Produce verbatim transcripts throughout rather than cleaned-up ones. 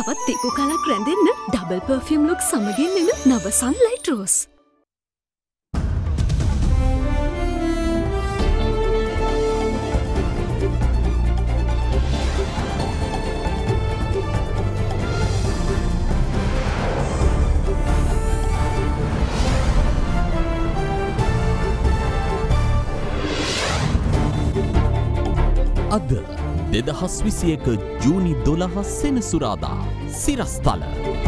තවත් තිකු කලක් රැඳෙන්න double perfume look සමගින් එන නව සන්ලයිට් රෝස්. අද දෙදහස් විසි එක ජූනි දොළහ සෙනසුරාදා සිරස්තල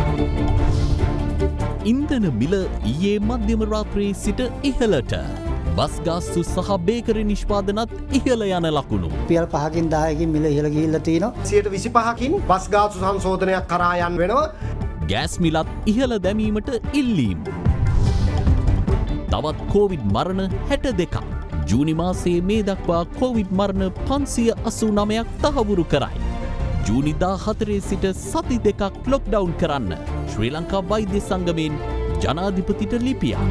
ඉන්ධන මිල ඊයේ මධ්‍යම රාත්‍රියේ සිට ඉහළට බස් ගාස්තු සහ බේකරි නිෂ්පාදනත් ඉහළ යන ලකුණු රුපියල් පහකින් දහයකින් මිල ඉහළ ගිහිල්ලා තිනවා සියයට විසිපහකින් බස් ගාස්තු සංශෝධනයක් කරා යන්න වෙනවා ගෑස් මිලත් ඉහළ දැමීමට ඉල්ලීම් තවත් කොවිඩ් මරණ හැට දෙකක් ජූනි මාසයේ මේ දක්වා කොවිඩ් මරණ පන්සිය අසූ නවයක් තහවුරු කරයි. ජූනි දාහතරේ සිට සති දෙකක් ලොක්ඩවුන් කරන්න ශ්‍රී ලංකා වෛද්‍ය සංගමයෙන් ජනාධිපතිට ලිපියක්.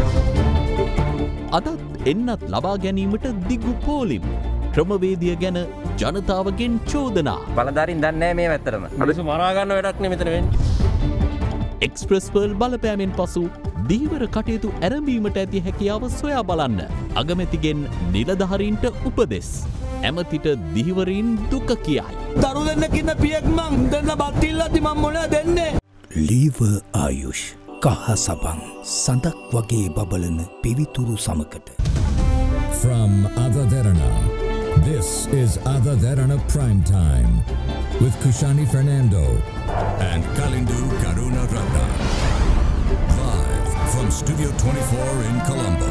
අදත් එන්නත් ලබා ගැනීමට දිගු පෝලිම්. ක්‍රමවේදිය ගැන ජනතාවගෙන් චෝදනා. බලධාරීන් දන්නේ මේ වැත්තරම. මිනිස්සු මරා ගන්න වැඩක් නෙ මෙතන වෙන්නේ. එක්ස්ප්‍රස් පර්ල් බලපෑමෙන් පසු දීවර කටයුතු ඇරඹීමට ඇති හැකියාව සොයා බලන්න. අගමැතිගෙන් නිලධහරීන්ට උපදෙස්. ඇමතිට දිහිවරීන් දුක කියයි. දරු දෙන්නකින්න පියෙක් මං දෙන්න බත්තිල්ලති මං මොන දෙන්නේ. ලීව ආයුෂ් කහ සබන් සඳක් වගේ බබලන පිවිතුරු සමකට. From Adaderana, this is Adaderana Prime Time with Kushani Fernando and Kalindu Karuna Ratna. Live from Studio twenty-four in Colombo.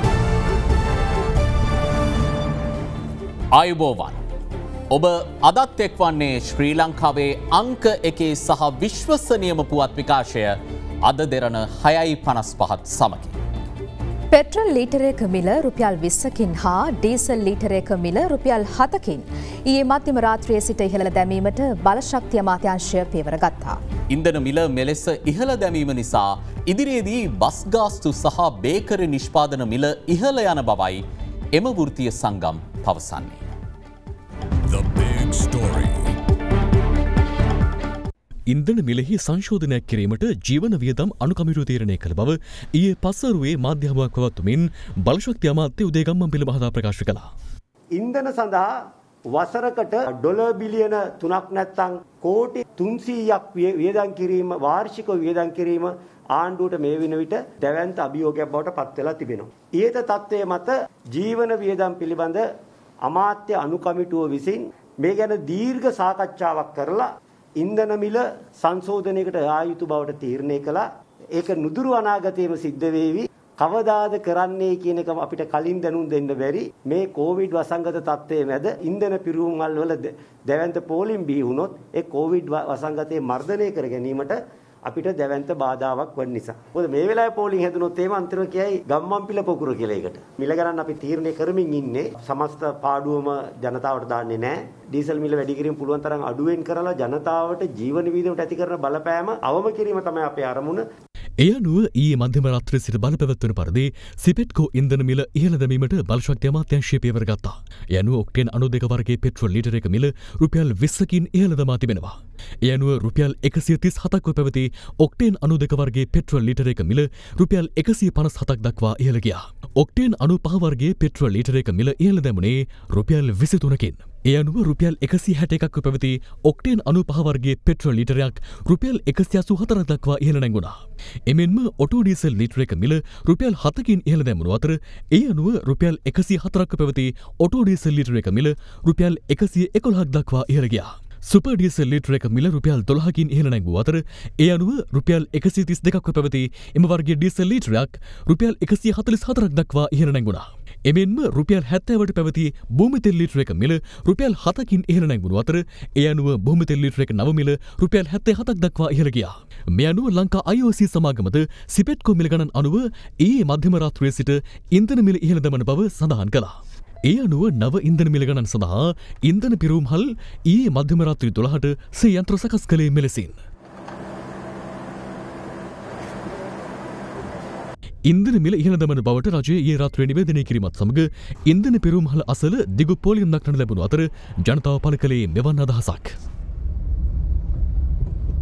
ආයුබෝවන්. ඔබ අදත් එක්වන්නේ ශ්‍රී ලංකාවේ අංක එකේ සහ විශ්වසනීයම පුවත් විකාශය අද දෙරණ හයයි පනස් පහත් සමගින්. පෙට්‍රල් ලීටරයක මිල රුපියල් විස්සකින් හා ඩීසල් ලීටරයක මිල රුපියල් හතකින් ඊයේ මධ්‍යම රාත්‍රියේ සිට ඉහළ දැමීමට බලශක්ති අමාත්‍යාංශය පියවර ගත්තා. ඉන්ධන මිල මෙලෙස ඉහළ දැමීම නිසා ඉදිරියේදී බස් ගාස්තු සහ බේකරි නිෂ්පාදන මිල ඉහළ යන බවයි එම වෘත්තීය සංගම් පවසන්නේ. The big story. ඉන්ධන මිලෙහි සංශෝධනයක් කිරීමට ජීවන වියදම් අනුකමිටුව තීරණය කළ බව ඊයේ පස්වරුවේ මාධ්‍ය හමුවක් පවත්වමින් බලශක්ති අමාත්‍ය උදේගම්මන් පිළ මහතා ප්‍රකාශ කළා. ඉන්ධන සඳහා වසරකට ඩොලර් බිලියන තුනක් නැත්නම් කෝටි තුන්සීයක් වියදම් කිරීම වාර්ෂිකව වියදම් කිරීම ආණ්ඩුවට මේ වෙන විට දැවැන්ත අභියෝගයක් බවට පත් වෙලා තිබෙනවා. ඊට තත්ත්වයේ මත ජීවන වියදම් පිළිබඳ අමාත්‍ය අනුකමිටුව විසින් මේ ගැන දීර්ඝ සාකච්ඡාවක් කරලා ඉන්ධන මිල සංශෝධනයකට යා යුතු බවට තීරණය කළා. ඒක නුදුරු අනාගතයේම සිද්ධ වේවි. කවදාද කරන්නේ කියන එක අපිට කලින් දැනුම් දෙන්න බැරි. මේ කොවිඩ් වසංගත තත්ත්වයේ මැද ඉන්ධන පිරුම්වල් වල දැවැන්ත පෝලිම් බිහි වුණොත් ඒ කොවිඩ් වසංගතය මර්ධනය කර ගැනීමට අපිට දැවැන්ත බාධාවක් වන නිසා. මොකද මේ වෙලාවේ පෝලිං හැදුනොත් එහෙම අන්තිම කියයි ගම්මන්පිල පොකුර කියලා එකට. මිල ගණන් අපි තීරණය කරමින් ඉන්නේ. සමස්ත පාඩුවම ජනතාවට දාන්නේ නැහැ. ඩීසල් මිල වැඩි කිරීම පුළුවන් තරම් අඩුවෙන් කරලා ජනතාවට ජීවන වියදමට ඇති කරන බලපෑම අවම කිරීම තමයි අපේ අරමුණ. එය අනුව ඊයේ මධ්‍යම රාත්‍රියේ සිට බලපැවැත්වෙන පරිදි සිපෙට්කෝ ඉන්ධන මිල ඉහළ දැමීමට බලශක්ති අමාත්‍යාංශය පියවර ගත්තා. ඒ අනුව ඔක්ටේන් අනූ දෙක වර්ගයේ පෙට්‍රල් ලීටරයක මිල රුපියල් විස්සකින් ඉහළ දමා තිබෙනවා. ඒ අනුව රුපියල් එකසිය තිස් හතක්ව පැවති ඔක්ටේන් අනූ දෙක වර්ගයේ පෙට්‍රල් ලීටරයක මිල රුපියල් එකසිය පනස් හතක් දක්වා ඉහළ ගියා. ඔක්ටේන් අනූ පහ වර්ගයේ පෙට්‍රල් ලීටරයක මිල ඉහළ දැමුනේ රුපියල් විසි තුනකින්. ඒ අනුව රුපියල් එකසිය හැට එකක්ව පැවති ඔක්ටේන් අනූ පහ වර්ගයේ පෙට්‍රල් ලීටරයක් රුපියල් එකසිය අසූ හතරක් දක්වා ඉහළ නැංගුණා. එමෙන්ම ඔටෝ ඩීසල් ලීටරයක මිල රුපියල් හතකින් ඉහළ දැමුණු අතර ඒ අනුව රුපියල් එකසිය හතරක්ව පැවති ඔටෝ ඩීසල් ලීටරයක මිල රුපියල් එකසිය එකොළහක් දක්වා ඉහළ ගියා. සුපර් ඩීසල් ලීටරයක මිල රුපියල් දොළහකින් ඉහළ නැංගූ අතර ඒ අනුව රුපියල් එකසිය තිස් දෙකක්ව පැවති එම වර්ගයේ ඩීසල් ලීටරයක් රුපියල් එකසිය හතළිස් හතරක් දක්වා ඉහළ නැංගුණා. එමෙන්ම රුපියල් හැත්තෑවට පැවති භූමිතෙල් ලීටරයක මිල රුපියල් හතකින් ඉහළ නැංගුණු අතර ඒ අනුව භූමිතෙල් ලීටරයක නව මිල රුපියල් හැත්තෑ හතක් දක්වා ඉහළ ගියා. මේ අනුව ලංකා අයි ඕ සී සමාගමද සිපෙට්කෝ මිල ගණන් අනුව ඊයේ මධ්‍යම රාත්‍රියේ සිට ඉන්ධන මිල ඉහළ දමන බව සඳහන් කළා. ඒ අනුව නව ඉන්ධන මිල ගණන් සඳහා ඉන්ධන පිරවුම්හල් ඊයේ මධ්‍යම රාත්‍රී දොළහට සේ යන්ත්‍ර සකස් කළේ මෙලෙසින්. ඉන්ධන මිල ඉහළ දමන බවට රජය ඊයේ රාත්‍රියේ නිවේදනය කිරීමත් සමග ඉන්ධන පිරවුම්හල අසල දිගු පෝලියම් දක්නට ලැබුණු අතර ජනතාව පළ කළේ මෙවන් අදහසක්.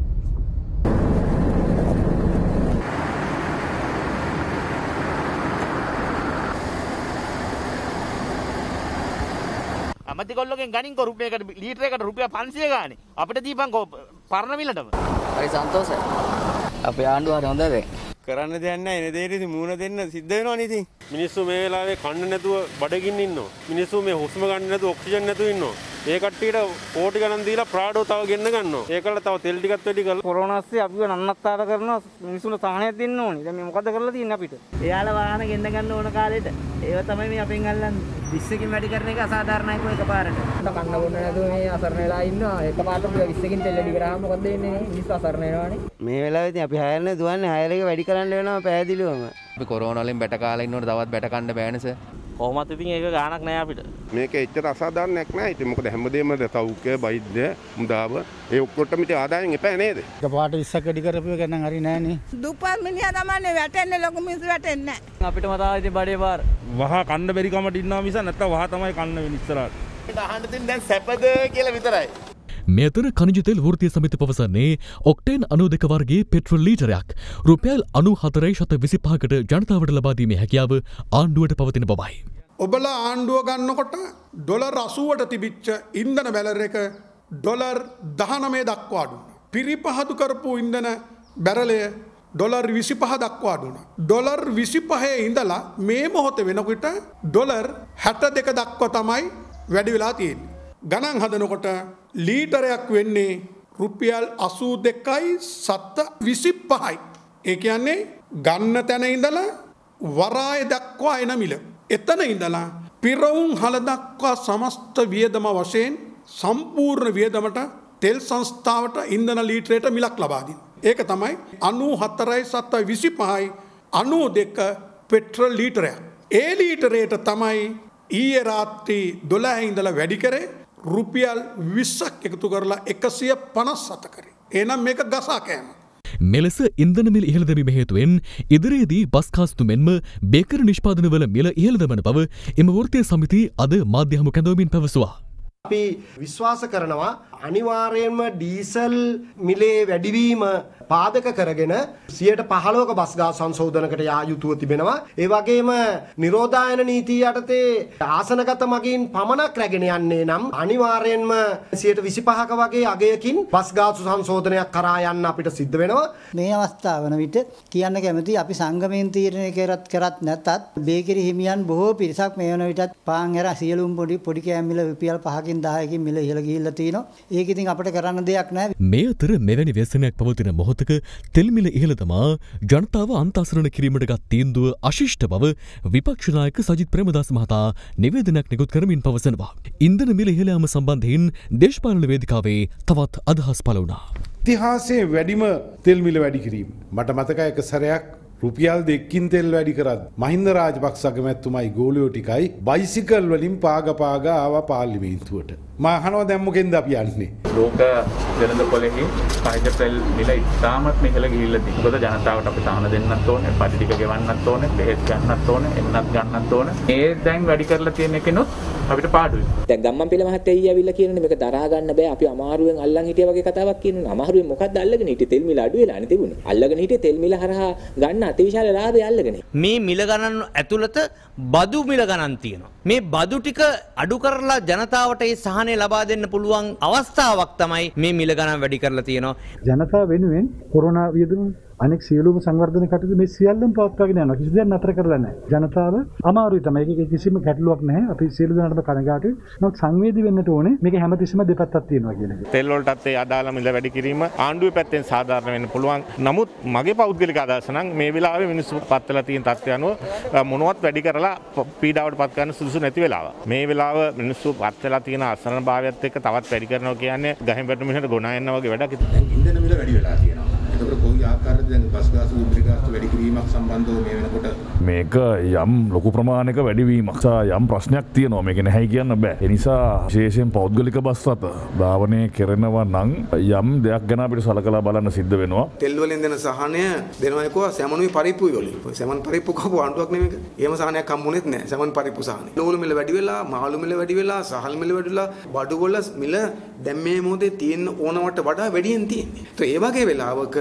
කැමැතිකොල්ලෝගෙන් ගනින්කෝ රුපියලකට ලීටරයකට රුපියල් පන්සිය ගානේ. අපිට දීපන්කෝ පරණ මිලටම. හරි සන්තෝෂයි. අපේ ආණ්ඩුව හරි හොඳද? කරන්න දෙයක් නැහැ. එන දෙයට ඉතින් මූණ දෙන්න සිද්ධ වෙනවනේ ඉතින්. මිනිස්සු මේ වෙලාවේ කන්න නැතුව බඩගින්න ඉන්නවා. මිනිස්සු මේ හුස්ම ගන්න නැතුව ඔක්සිජන් නැතුව ඉන්නවා. ඒ කට්ටියට කෝටි ගණන් දීලා ප්‍රාඩෝ තව ගෙන්න ගන්නවා. ඒකල තව තෙල් ටිකක් වැඩි කරලා කොරෝනාස්සේ අපිව නන්නත්තර කරනවා මිනිස්සුන්ට සහනයක් දෙන්න ඕනේ. දැන් මේ මොකද කරලා තියෙන්නේ අපිට? එයාලා වාහන ගෙන්න ගන්න ඕන කාලෙට. ඒව තමයි මේ අපෙන් අල්ලන්නේ. විස්සකින් වැඩි කරන එක අසාධාරණයි කො එකපාරට. කන්න බොන්න නැතුව මේ අසරණ වෙලා ඉන්නවා. එකපාරට විස්සකින් තෙල් වැඩි කරාම මොකද වෙන්නේ? මිනිස්සු අසරණ වෙනවානේ. මේ වෙලාවේ ඉතින් අපි හයරනේ දුවන්නේ හයර එක වැඩි කරන්න වෙනවා පැහැදිලිවම. අපි කොරෝනා වලින් බැට කාලා ඉන්නකොට තවත් බැට කන්න බෑනේ සර්. කොහොමත් ඉතින් ඒක ගාණක් නෑ අපිට. මේක එච්චර අසාධාරණයක් නෑ. ඉතින් මොකද හැමදේම සෞඛ්‍ය, වෛද්‍ය, මුදාව ඒ ඔක්කොටම ඉතින් ආදායම් එපා නේද? එකපාරට විස්සක් වැඩි කරපුව එක නම් හරි නෑනේ. දුප්පත් මිනිහා තමයි වැටෙන්නේ ලොකු මිනිස්සු වැටෙන්නේ නෑ. අපිටම තාම ඉතින් බඩේ පාර. වහා කන්න බැරි කමට ඉන්නවා මිස නැත්තම් වහා තමයි කන්න වෙන්නේ ඉස්සරහට. අපිට අහන්න තියෙන දැන් සැපද කියලා විතරයි. මේ අතර ಖನಿජ තෙල් වෘත්තීය සමිති පවසන්නේ ඔක්ටේන් අනූ දෙක වර්ගයේ පෙට්‍රල් ලීටරයක් රුපියල් අනූ හතරයි ශත විසිපහකට ජනතාවට ලබා දීමේ හැකියාව ආණ්ඩුවට පවතින බවයි. ඔබලා ආණ්ඩුව ගන්නකොට ඩොලර් අසූවට තිබිච්ච ඉන්ධන බැලර් එක ඩොලර් දහනවය දක්වා අඩුනා. පිරිපහදු කරපු ඉන්ධන බැරලය ඩොලර් විසිපහ දක්වා අඩුනා. ඩොලර් විසිපහේ ඉඳලා මේ මොහොතේ වෙනකොට ඩොලර් හැට දෙක දක්වා තමයි වැඩි වෙලා තියෙන්නේ. ගණන් හදනකොට ලීටරයක් වෙන්නේ රුපියල් අසූ දෙකයි සත විසිපහයි. ඒ කියන්නේ ගන්න තැන ඉඳලා වරාය දක්වා එන මිල. එතන ඉඳලා පිරවුම් හල දක්වා සමස්ත වියදම වශයෙන් සම්පූර්ණ වියදමට තෙල් සංස්ථාවට ඉන්ධන ලීටරයට මිලක් ලබා දෙනවා. ඒක තමයි අනූ හතරයි සත විසිපහයි අනූ දෙක පෙට්‍රල් ලීටරයක්. ඒ ලීටරයට තමයි ඊයේ රාත්‍රී දොළහ ඉඳලා වැඩි කරේ රුපියල් විස්සක් එකතු කරලා එකසිය පනස් හත කරේ. එහෙනම් මේක ගසා කෑම. මෙලෙස ඉන්ධන මිල ඉහළ දැමීම හේතුවෙන් ඉදිරියේදී බස් කාස්තු මෙන්ම බේකරි නිෂ්පාදනවල මිල ඉහළ දමන බව එම වෘත්තීය සමිතිය අද මාධ්‍ය හමු කැඳවමින් පැවසුවා. අපි විශ්වාස කරනවා අනිවාර්යයෙන්ම ඩීසල් මිලේ වැඩිවීම පාදක කරගෙන සියයට පහළොවක බස් ගාස් සංශෝධනකට යා යුතුව තිබෙනවා. ඒ වගේම නිරෝධායන නීතිය යටතේ ආසනගත මගින් පමණක් රැගෙන යන්නේ නම් අනිවාර්යයෙන්ම සියයට විසිපහක වගේ අගයකින් බස් ගාස් සංශෝධනයක් කරා යන්න අපිට සිද්ධ වෙනවා. මේ අවස්ථාව වන විට කියන්න කැමති අපි සංගමයෙන් තීරණය කරත් කරත් නැතත් බේකරි හිමියන් බොහෝ පිරිසක් මේ වන විටත් පාන් හැර සියලුම පොඩි පොඩි කෑම මිල රුපියල් පහකින් දහයකින් මිල ඉහළ ගිහිල්ලා තිනවා. ඒක ඉතින් අපිට කරන්න දෙයක් නැහැ. මේ අතර මෙවැනි ව්‍යසනයක් පවතින මොහොතක තෙල් මිල ඉහළ දමා ජනතාව අන්තස්සරණ කිරීමට ගත් තීන්දුව අශිෂ්ට බව විපක්ෂ නායක සජිත් ප්‍රේමදාස මහතා නිවේදනයක් නිකුත් කරමින් පවසනවා. ඉන්ධන මිල ඉහළ යාම සම්බන්ධයෙන් දේශපාලන වේදිකාවේ තවත් අදහස් පළ වුණා. ඉතිහාසයේ වැඩිම තෙල් මිල වැඩි කිරීම. මට මතකයි එක සැරයක් රුපියල් දෙකකින් තෙල් වැඩි කරත් මහින්ද රාජපක්ෂ අගමැතිතුමයි ගෝලියෝ ටිකයි බයිසිකල් වලින් පාග පාග ආවා පාර්ලිමේන්තුවට. මම අහනවා දැන් මොකෙන්ද අපි යන්නේ? ලෝක වෙළඳ පොලෙහි පහත තෙල් මිල ඉතාමත් ඉහළ ගිහිල්ලා තියෙනවා. මොකද ජනතාවට අපි සාහන දෙන්නත් ඕනේ, පඩි ටික ගෙවන්නත් ඕනේ, බෙහෙත් ගන්නත් ඕනේ, එන්නත් ගන්නත් ඕනේ. ඒ දැන් වැඩි කරලා තියෙන එකනොත් අපිට පාඩුයි. දැන් ගම්මන්පිල මහත්තයා ඊයේ ඇවිල්ලා කියනනේ මේක දරා ගන්න බෑ. අපි අමාරුවෙන් අල්ලන් හිටියා වගේ කතාවක් කියනවා. අමාරුවෙන් මොකද්ද අල්ලගෙන හිටියේ? තෙල් මිල අඩු වෙලානේ තිබුණේ. අල්ලගෙන හිටියේ තෙල් මිල හරහා ගන්න අතිවිශාල ලාභය අල්ලගෙන. මේ මිල ගණන් ඇතුළත බදු මිල ගණන් තියෙනවා. මේ බදු ටික අඩු කරලා ජනතාවට ඒ සහනය ලබා දෙන්න පුළුවන් අවස්ථාවක් තමයි මේ මිල ගණන් වැඩි කරලා තියෙනවා. ජනතාව වෙනුවෙන් කොරෝනා වියදම අනෙක් සියලුම සංවර්ධන කටයුතු මේ සියල්ලම පවත්වාගෙන යනවා. කිසි දෙයක් නතර කරලා නැහැ. ජනතාව අමාරුයි තමයි. ඒක කිසිම ගැටලුවක් නැහැ. අපි සියලු දෙනාටම කනගාටුයි. නමුත් සංවේදී වෙන්නට ඕනේ. මේක හැමතිස්සෙම දෙපැත්තක් තියෙනවා කියන එක. තෙල් වලටත් ඒ අදාළ මිල වැඩි කිරීම ආණ්ඩුවේ පැත්තෙන් සාධාරණ වෙන්න පුළුවන්. නමුත් මගේ පෞද්ගලික අදහස නම් මේ වෙලාවේ මිනිස්සු පත් වෙලා තියෙන තත්ත්වය අනුව මොනවත් වැඩි කරලා පීඩාවට පත් කරන්න සුදුසු නැති වෙලාව. මේ වෙලාව මිනිස්සු පත් වෙලා තියෙන අසරණ භාවයත් එක්ක තවත් වැඩි කරනවා කියන්නේ ගහෙන් වැටුණු මිනිහට ගොනා යන්න වගේ වැඩක්. දැන් ඉන්ධන මිල වැඩි වෙලා තියෙනවා. එතකොට කොයි ආකාරයකද දැන් බස් ගාස් උද්දේශ ගාස් වැඩි කිරීමක් සම්බන්ධව මේ වෙනකොට මේක යම් ලොකු ප්‍රමාණයක වැඩිවීමක් යම් ප්‍රශ්නයක් තියෙනවා. මේක නැහැයි කියන්න බෑ. ඒ නිසා විශේෂයෙන් පෞද්ගලික බස් රථ ධාවනය කරනවා නම් යම් දෙයක් ගැන අපිට සලකලා බලන්න සිද්ධ වෙනවා. තෙල් වලින් දෙන සහනය දෙනවා එක්කවා සැමනුයි පරිප්පුයි වලින්. සැමන් පරිප්පු කපු ආණ්ඩුවක් නෙමෙයි. එහෙම සහනයක් හම්බුනේත් නෑ. සැමන් පරිප්පු සහනය. නූල් මිල වැඩි වෙලා, මාළු මිල වැඩි වෙලා, සහල් මිල වැඩි වෙලා, බඩු වල මිල දැන් මේ මොහොතේ තියෙන ඕනවට වඩා වැඩියෙන් තියෙන්නේ. ඒ වගේ වෙලාවක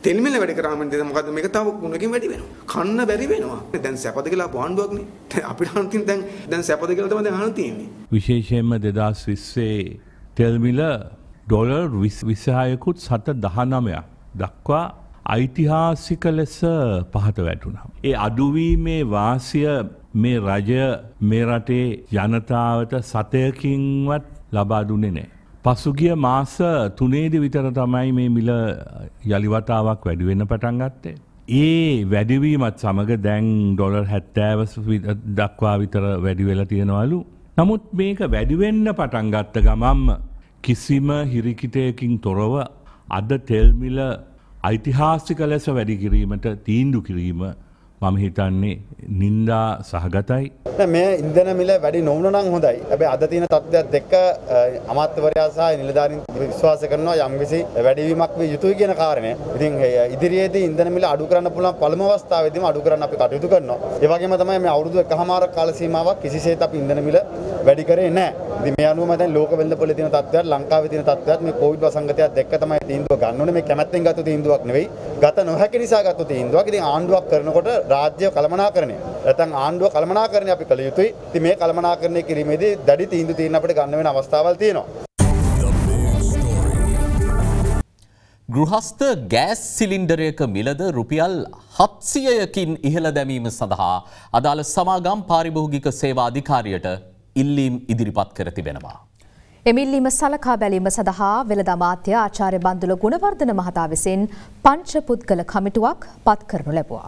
තෙල් මිල වැඩි කරාම මොකද මේක තව ගුණකින් වැඩි වෙනවා. කන්න බැරි වෙනවා. දැන් සැපද කියලා ආණ්ඩුවක්නේ. අපිට අන්තිම දැන් දැන් සැපද කියලා තමයි දැන් අහන්න තියෙන්නේ. විශේෂයෙන්ම දෙදාස් විස්සේ තෙල් මිල ඩොලර් විසිහයකුත් සත දහනවයක් දක්වා ඓතිහාසික ලෙස පහත වැටුණා. ඒ අඩුවීමේ වාසිය මේ රජය මේ රටේ ජනතාවට සතයකින්වත් ලබා දුන්නේ නැහැ. පසුගිය මාස තුනේදී විතර තමයි මේ මිල යලි වතාවක් වැඩි වෙන්න පටන් ගත්තේ. ඒ වැඩිවීමත් සමග දැන් ඩොලර් හැත්තෑව දක්වා විතර වැඩි වෙලා තියෙනවලු. නමුත් මේක වැඩි වෙන්න පටන් ගත්ත ගමන්ම කිසිම හිරිකිතයකින් තොරව අද තෙල් මිල ඓතිහාසික ලෙස වැඩි කිරීමට තීන්දුව කිරීම මම හිතන්නේ නින්දා සහගතයි. මේ ඉන්ධන මිල වැඩි නොවුන නම් හොඳයි. හැබැයි අද තියෙන තත්ත්වයක් දෙක අමාත්‍යවරයා සහ නිලධාරීන් විශ්වාස කරනවා යම්කිසි වැඩිවීමක් විය යුතුයි කියන කාරණය. ඉතින් ඉදිරියේදී ඉන්ධන මිල අඩු කරන්න පුළුවන් පළමු අවස්ථාවේදීම අඩු කරන්න අපි කටයුතු කරනවා. ඒ වගේම තමයි මේ අවුරුදු එකහමාරක් කාල සීමාවක් කිසිසේත් අපි ඉන්ධන මිල වැඩි කරේ නැහැ. ඉතින් මේ අනුව මම දැන් ලෝක වෙළඳපොලේ තියෙන තත්ත්වයක් ලංකාවේ තියෙන තත්ත්වයක් මේ කොවිඩ් වසංගතයත් එක්ක තමයි තීන්දුව ගන්න ඕනේ. මේ කැමැත්තෙන් ගත්ත තීන්දුවක් නෙවෙයි. ගත නොහැකි නිසා ගත්ත තීන්දුවක්. ඉතින් ආණ්ඩුවක් කරනකොට රාජ්‍ය කළමනාකරණය නැත්නම් ආණ්ඩුව කළමනාකරණය අපි කළ යුතුයි. ඉතින් මේ කළමනාකරණය කිරීමේදී දැඩි තීන්දුව తీරන අපිට ගන්න වෙන අවස්ථාවල් තියෙනවා. ගෘහස්ත ගෑස් සිලින්ඩරයක මිලද රුපියල් හත්සියයකින් ඉහළ දැමීම සඳහා අදාළ සමාගම් පාරිභෝගික සේවා අධිකාරියට ඉල්ලීම් ඉදිරිපත් කර තිබෙනවා. එමිල්ලීම සලකා බැලීම සඳහා වෙළඳ අමාත්‍ය ආචාර්ය බන්දුල ගුණවර්ධන මහතා විසින් පංච පුද්ගල කමිටුවක් පත් කරනු ලැබුවා.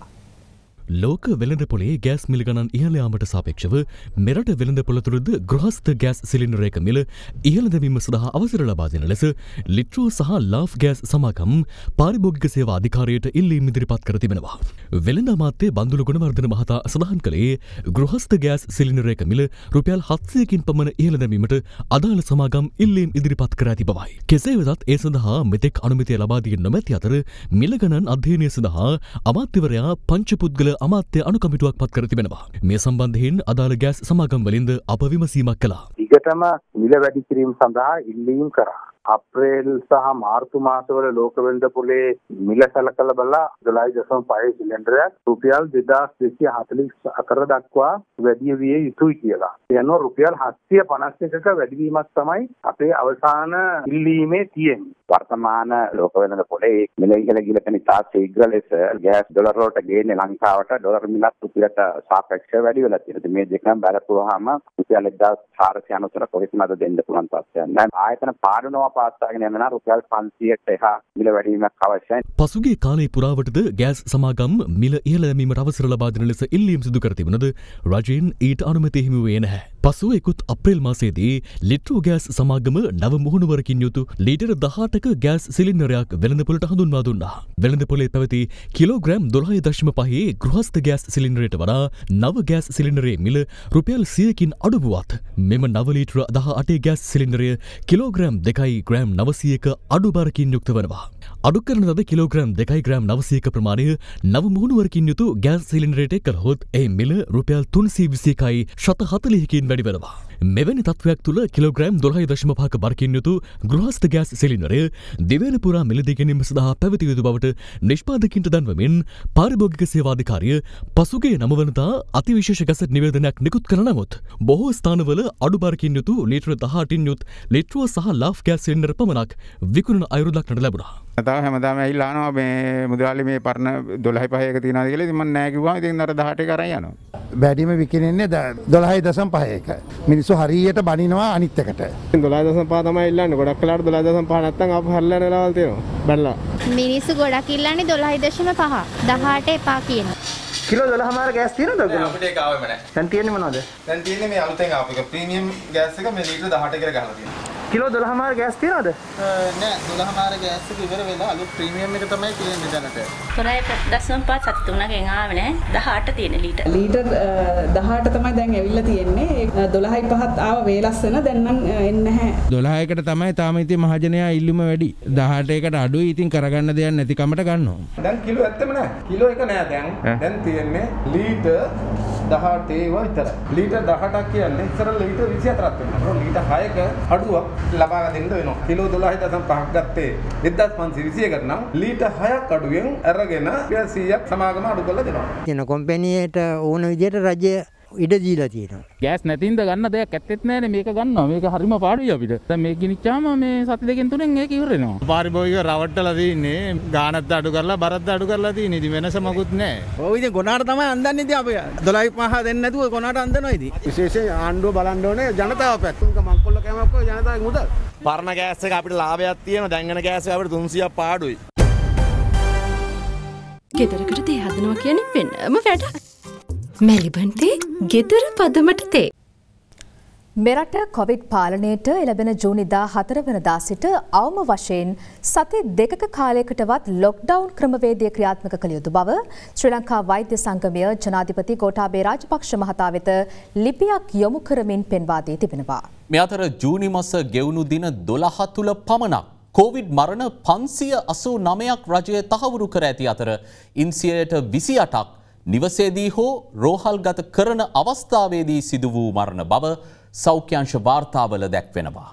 ලෝක වෙළඳපොලේ ගෑස් මිල ගණන් ඉහළ යාමට සාපේක්ෂව මෙරට වෙළඳපොළ තුළද ගෘහස්ත ගෑස් සිලින්ඩරයක මිල ඉහළ දැමීම සඳහා අවසර ලබා දෙන ලෙස ලිට්‍රෝ සහ ලාෆ් ගෑස් සමාගම් පාරිභෝගික සේවා අධිකාරියට ඉල්ලීම් ඉදිරිපත් කර තිබෙනවා. වෙළඳ අමාත්‍ය බන්දුල ගුණවර්ධන මහතා සඳහන් කළේ ගෘහස්ත ගෑස් සිලින්ඩරයක මිල රුපියල් හත්සියයකින් පමණ ඉහළ දැමීමට අදාළ සමාගම් ඉල්ලීම් ඉදිරිපත් කර ඇති බවයි. කෙසේ වෙතත් ඒ සඳහා මෙතෙක් අනුමැතිය ලබා දී නොමැති අතර මිල ගණන් අධ්‍යයනය සඳහා අමාත්‍යවරයා පංච පුද්ගල අමාත්‍ය අනුකමිටුවක් පත් කර තිබෙනවා. මේ සම්බන්ධයෙන් අදාළ ගෑස් සමාගම් වලින්ද අප විමසීමක් කළා. ඊටම මිල වැඩි කිරීම සඳහා ඉල්ලීම් කරා. අප්‍රේල් සහ මාර්තු මාසවල ලෝක වෙළඳපොලේ මිල සැලකලා බලලා දොළහ දශම පහ සිලින්ඩරයක් රුපියල් දෙදාස් දෙසිය හතළිස් හතර දක්වා වැඩි විය යුතුයි කියලා. ඒ අනුව රුපියල් හත්සිය පනස් එකක වැඩිවීමක් තමයි අපේ අවසාන ඉල්ලීමේ තියෙන්නේ. වර්තමාන ලෝක වෙළඳපොලේ මිල ඉහළ ගිල කෙන ඉතා ශීඝ්‍ර ලෙස ගෑස් ඩොලර් වලට ගේන්නේ ලංකාවට ඩොලර් මිලත් රුපියලට සාපේක්ෂව වැඩි වෙලා තියෙනවා. මේ දෙකම බැලුවාම රුපියල් එක්දාස් හාරසිය අනූ තුන කොහෙත්මද දෙන්න පුළුවන් තත්ත්වයක්. දැන් ආයතන පාඩුනවා පාස්සාගෙන යන නම් රුපියල් පන්සියයට එහා මිල වැඩිවීමක් අවශ්‍යයි. පසුගිය කාලයේ පුරාවටද ගෑස් සමාගම් මිල ඉහළ දැමීමට අවසර ලබා දෙන ලෙස ඉල්ලීම් සිදු කර තිබුණද රජයෙන් ඊට අනුමැතිය හිමි වූයේ නැහැ. පසුව ඉකුත් අප්‍රේල් මාසයේදී ලිට්‍රෝ ගෑස් සමාගම නව මුහුණුවරකින් යුතු ලීටර දහඅටක ගෑස් සිලින්ඩරයක් වෙළඳපොළට හඳුන්වා දුන්නා. වෙළඳපොලේ පැවති කිලෝග්‍රෑම් දොළහ දශම පහේ ගෘහස්ත ගෑස් සිලින්ඩරයට වඩා නව ගෑස් සිලින්ඩරයේ මිල රුපියල් සියයකින් අඩු වුවත් මෙම නව ලීටර දහඅටේ ගෑස් සිලින්ඩරය කිලෝග්‍රෑම් දෙකයි ග්‍රෑම් නවසීයක අඩු බරකින් යුක්ත වනවා. අඩු කරන ලද කිලෝග්‍රෑම් දෙකයි ග්‍රෑම් නවසීයක ප්‍රමාණය නව මුහුණුවරකින් යුතු ගෑස් සිලින්ඩරයට එක්කලහොත් ඒ මිල රුපියල් තුන්සිය විසියකයි ශත හතළිහකින් වැඩි වෙනවා. මෙවැනි තත්ත්වයක් තුළ කිලෝග්‍රෑම් දොළහ දශම පහක බරකින් යුතු ගෘහස්ත ගෑස් සිලින්ඩරය දිවයින පුරා මිලදී ගැනීම සඳහා පැවතිය යුතු බවට නිෂ්පාදකින්ට දන්වමින් පාරිභෝගික සේවා අධිකාරිය පසුගිය නව වනදා අතිවිශේෂ ගැසට් නිවේදනයක් නිකුත් කළ නමුත් බොහෝ ස්ථානවල අඩු බරකින් යුතු ලීටර දහඅටින් යුත් ලිට්‍රෝ සහ ලාෆ් ගෑස් සිලින්ඩර පමණක් විකුණන අයුරු දක්නට ලැබුණා. තව හැමදාම ඇවිල්ලා අහනවා මේ මුදලාලි මේ පරණ දොළහයි පහේ එක තියනවාද කියලා. ඉතින් මම නෑ කිව්වා. ඉතින් අර දහඅට එක අරන් යනවා. වැඩිම විකිනෙන්නේ දොළහයි දශම පහ එක. මිනිස්සු හරියට බනිනවා අනිත් එකට. දොළහ දශම පහ තමයි ඉල්ලන්නේ. ගොඩක් වෙලාවට දොළහ දශම පහ නැත්තම් ආපහු හැරලා යන වෙලාවල් තියෙනවා. බැලලා. මිනිස්සු ගොඩක් ඉල්ලන්නේ දොළහයි දශම පහ. දහඅට එපා කියනවා. කිලෝ දොළහ මාර ගෑස් තියෙනවද ඔයගොල්ලෝ? අපිට ඒක ආවෙම නැහැ. දැන් තියෙන්නේ මොනවද? දැන් තියෙන්නේ මේ අලුතෙන් ආපු එක ප්‍රීමියම් ගෑස් එක මේ ලීටර දහඅට කියලා ගහලා තියෙනවා. කිලෝ දොළහ මාර ගෑස් තියෙනවද? නෑ දොළහ මාර ගෑස් එක ඉවර වෙලා අලුත් ප්‍රීමියම් එක තමයි තියෙන්නේ දැනට. දොළහ දශම පහ සත්තුනගෙන් ආවේ නෑ දහඅට තියෙන ලීටර්. ලීටර් දහඅට තමයි දැන් ඇවිල්ලා තියෙන්නේ. දොළහයි පහත් ආව වේලස්සන දැන් නම් එන්නේ නැහැ. දොළහයකට තමයි තාම ඉතින් මහජනයා ඉල්ලුම වැඩි. දහඅට එකට අඩුයි ඉතින් කරගන්න දෙයක් නැති කමට ගන්නවා. දැන් කිලෝ ඇත්තම නෑ. කිලෝ එක නෑ දැන්. දැන් තියෙන්නේ ලීටර් දහඅට ඒවා විතරයි. ලීටර් දහඅටක් කියන්නේ ඉස්සර ලීටර් විසි හතරක් වෙනවා. ලීටර් හයක අඩුවක් ලබා දෙන්න වෙනවා. කිලෝ දොළහයි දශම පහක් ගත්තේ එක්දාස් පන්සිය විසි එකකට නම් ලීටර් හයක් අඩුවෙන් අරගෙන සීයක් සමාගම අඩු කරලා දෙනවා. කියන කොම්පැනියට ඕන විදිහට රජය ඉඩ දීලා තියෙනවා. ගෑස් නැතිඳ ගන්න දෙයක් ඇත්තෙත් නැහැනේ මේක ගන්නවා. මේක හරිම පාඩුයි අපිට. දැන් මේක ගිනිච්චාම මේ සති දෙකෙන් තුනෙන් ඒක ඉවර වෙනවා. පාරිභෝගික රවට්ටලා තින්නේ ගානත් අඩු කරලා බරත් අඩු කරලා තියෙන්නේ. ඉතින් වෙනස මොකුත් නැහැ. ඔව් ඉතින් ගොනාට තමයි අන්දන්නේ ඉතින් අපි දොළහයි පහ දෙන්නේ නැතුව ගොනාට අන්දනවා ඉතින්. විශේෂයෙන් ආණ්ඩුව බලන්න ඕනේ ජනතාව පැත්තෙන් මංකොල්ල කෑමක් කොයි ජනතාවගේ මුදල්. පරණ ගෑස් එක අපිට ලාභයක් තියෙනවා. දැන් යන ගෑස් එක අපිට තුන්සියයක් පාඩුයි. ගෙදරකට තේ හදනවා කියන්නේ වෙනම වැඩක්. මැලිබන්තේ ගෙදර පදමට තේ. මෙරට කොවිඩ් පාලනයට එළබෙන ජූනි දාහතර වනදා සිට අවම වශයෙන් සති දෙකක කාලයකටවත් ලොක්ඩවුන් ක්‍රමවේදය ක්‍රියාත්මක කළ යුතු බව ශ්‍රී ලංකා වෛද්‍ය සංගමය ජනාධිපති ගෝඨාභය රාජපක්ෂ මහතා වෙත ලිපියක් යොමු කරමින් පෙන්වා දී තිබෙනවා. මේ අතර ජූනි මාස ගෙවුණු දින දොළහ තුල පමණක් කොවිඩ් මරණ පන්සිය අසූ නවයක් රජය තහවුරු කර ඇති අතර ඉන්සියයට විසි අටක් නිවසේදී හෝ රෝහල්ගත කරන අවස්ථාවේදී සිදු වූ මරණ බව සෞඛ්‍යංශ වාර්තාවල දැක්වෙනවා.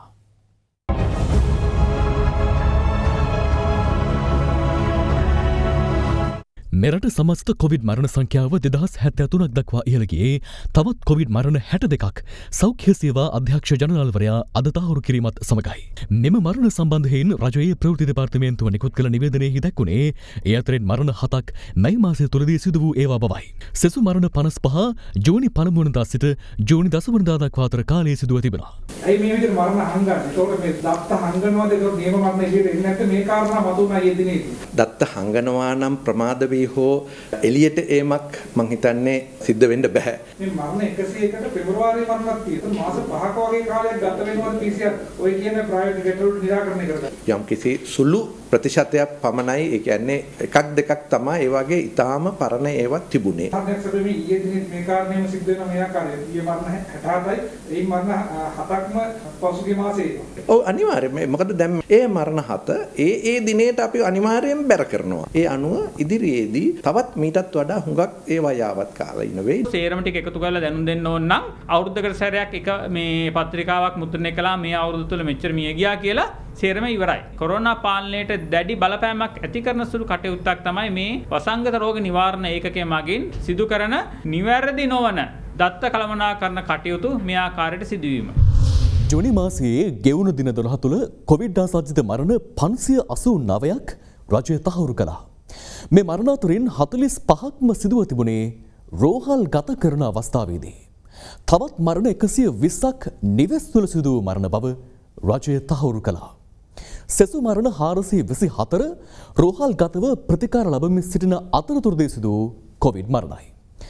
මෙරට සමස්ත කොවිඩ් මරණ සංඛ්‍යාව දෙදහස් හැත්තෑ තුනක් දක්වා ඉහළ ගියේ තවත් කොවිඩ් මරණ හැට දෙකක් සෞඛ්‍ය සේවා අධ්‍යක්ෂ ජනරාල්වරයා අද තහවුරු කිරීමත් සමගයි. මෙම මරණ සම්බන්ධයෙන් රජයේ ප්‍රවෘත්ති දෙපාර්තමේන්තුව නිකුත් කළ නිවේදනයෙහි දැක්වුණේ ඒ අතරින් මරණ හතක් මැයි මාසය තුලදී සිදු වූ ඒවා බවයි. සෙසු මරණ පනස් පහ ජූනි පළමු වනදා සිට ජූනි දස වනදා දක්වා අතර කාලයේ සිදුව තිබෙනවා. ඇයි මේ විදිහට මරණ හංගන්නේ? ඒතකොට මේ දත්ත හංගනවාද ඒක නියම මරණ එළියට එන්නේ නැත්නම් මේ කාරණා මතුවනා යෙදිනේදී. දත්ත හංගනවා නම් ප්‍රමාද වේ හෝ එළියට ඒමක් මං හිතන්නේ සිද්ධ වෙන්න බෑ. මේ මරණ එකසිය එකට පෙබරවාරි මරණක් තියෙනවා. මාස පහක වගේ කාලයක් ගත වෙනවද පී සී ආර් ඔය කියන ප්‍රයිවට් ගැටලු නිරාකරණය කරලා. යම් කිසි සුළු ප්‍රතිශතයක් පමණයි ඒ කියන්නේ එකක් දෙකක් තමයි ඒ වගේ ඊටාම පරණ ඒවා තිබුණේ. සාමාන්‍යයෙන් මේ ඊයේ දිනේ මේ කාරණේම සිද්ධ වෙන මේ ආකාරයෙන් ඊයේ මරණ හැට අටයි ඒ මරණ හතක්ම පසුගිය මාසේ. ඔව් අනිවාර්යයෙන් මොකද දැන් ඒ මරණ හත ඒ ඒ දිනේට අපි අනිවාර්යයෙන් බැර කරනවා. ඒ අනුව ඉදිරියේදී තවත් මීටත් වඩා හුඟක් ඒවා යාවත් කාලා ඉන වෙයි. සේරම ටික එකතු කරලා දැනුම් දෙන්න ඕන නම් අවුරුද්දකට සැරයක් එක මේ පත්‍රිකාවක් මුද්‍රණය කළා මේ අවුරුදු තුල මෙච්චර මිය ගියා කියලා සේරම ඉවරයි. කොරෝනා පාලනයට දැඩි බලපෑමක් ඇති කරන සුළු කටයුත්තක් තමයි මේ වසංගත රෝග නිවාරණ ඒකකය මගින් සිදු කරන නිවැරදි නොවන දත්ත කළමනාකරණ කටයුතු මේ ආකාරයට සිදුවීම. ජූනි මාසයේ ගෙවුණු දින දොළහ තුළ කොවිඩ් ආසාදිත මරණ පන්සිය අසූ නවයක් රජය තහවුරු කළා. මේ මරණ අතරින් හතළිස් පහක්ම සිදුව තිබුණේ රෝහල් ගත කරන අවස්ථාවේදී. තවත් මරණ එකසිය විස්සක් නිවෙස් තුළ සිදු වූ මරණ බව රජය තහවුරු කළා. සෙසු මරණ හාරසිය විසි හතර රෝහල් ගතව ප්‍රතිකාර ලබමින් සිටින අතරතුරදී සිදු වූ කොවිඩ් මරණයි.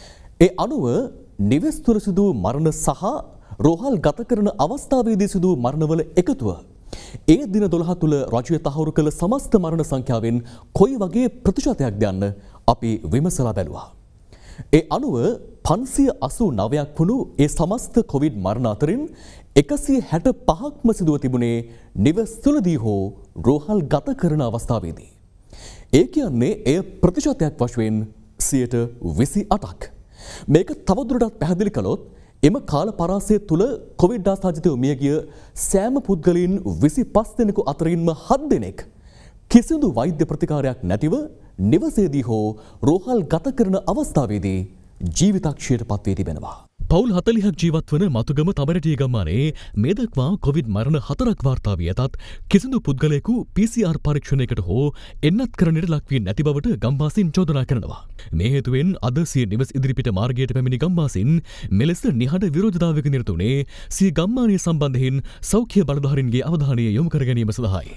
ඒ අනුව නිවෙස් තුළ සිදු වූ මරණ සහ රෝහල් ගත කරන අවස්ථාවේදී සිදු වූ මරණවල එකතුව ඒ දින දොළහ තුළ රජය තහවුරු කළ සමස්ත මරණ සංඛ්‍යාවෙන් කොයි වගේ ප්‍රතිශතයක්ද යන්න අපි විමසලා බැලුවා. ඒ අනුව පන්සිය අසූ නවයක් වුණු ඒ සමස්ත කොවිඩ් මරණ අතරින් එකසිය හැට පහක්ම සිදුව තිබුණේ නිවෙස් තුළදී හෝ රෝහල් ගත කරන අවස්ථාවේදී. ඒ කියන්නේ එය ප්‍රතිශතයක් වශයෙන් සියයට විසි අටක්. මේක තවදුරටත් පැහැදිලි කළොත් එම කාල පරාසය තුළ කොවිඩ් ආසාදිතව මියගිය සෑම පුද්ගලයන් විසි පස් දෙනෙකු අතරින්ම හත් දෙනෙක් කිසිදු වෛද්‍ය ප්‍රතිකාරයක් නැතිව නිවසේදී හෝ රෝහල් ගත කරන අවස්ථාවේදී ජීවිතක්ෂයට පත්වී තිබෙනවා. පවුල් හතළිහක් ජීවත් වන මතුගම තමරටිය ගම්මානයේ මේ දක්වා කොවිඩ් මරණ හතරක් වාර්තා වී ඇතත් කිසිදු පුද්ගලයෙකු පී සී ආර් පරීක්ෂණයකට හෝ එන්නත් කරන්නට ලක් වී නැති බවට ගම්වාසීන් චෝදනා කරනවා. මේ හේතුවෙන් අද සිය නිවස් ඉදිරිපිට මාර්ගයට පැමිණි ගම්වාසීන් මෙලෙස නිහඬ විරෝධතාවයක නිරත වුණේ සිය ගම්මානය සම්බන්ධයෙන් සෞඛ්‍ය බලධාරීන්ගේ අවධානය යොමු කර ගැනීම සඳහායි.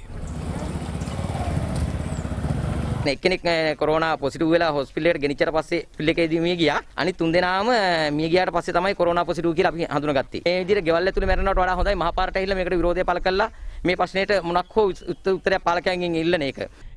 එක්කෙනෙක් කොරෝනා පොසිටිව් වෙලා හොස්පිටල් එකට ගෙනිච්චට පස්සේ පිල් එකේදී මිය ගියා. අනිත් තුන් දෙනාම මිය ගියාට පස්සේ තමයි කොරෝනා පොසිටිව් කියලා අපි හඳුනාගත්තේ. මේ විදිහට ගෙවල් ඇතුලේ මැරෙනවට වඩා හොඳයි මහපාරට ඇවිල්ලා මේකට විරෝධය පළ කළා මේ ප්‍රශ්නෙට මොනක් හෝ උත්තරයක් පාලකයන්ගෙන් ඉල්ලන එක.